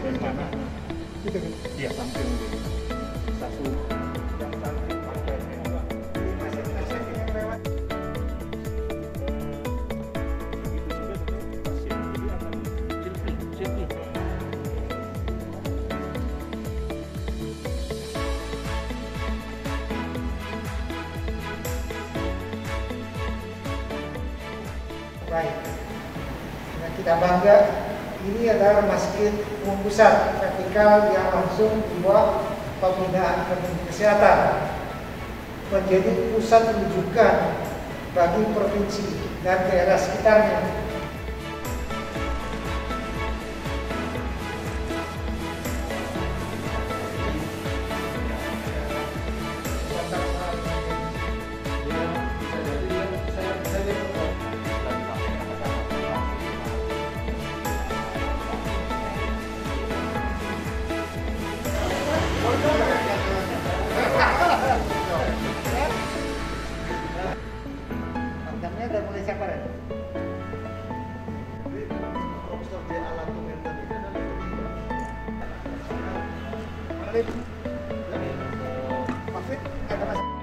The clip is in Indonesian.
mana? Gitu kan? Iya, samping di satu yang samping pakai dua. Pasien-pasien yang lewat. Begitu juga dengan pasien ini akan circle. Baik. Nah, kita bangga ini adalah Masjid Umum Pusat vertikal yang langsung di bawah pembinaan Kementerian Kesehatan, menjadi pusat rujukan bagi provinsi dan daerah sekitarnya. Programnya udah mulai siapa ya? Profesor J. Alan Tumendan ini adalah Mahfud, ada masalah?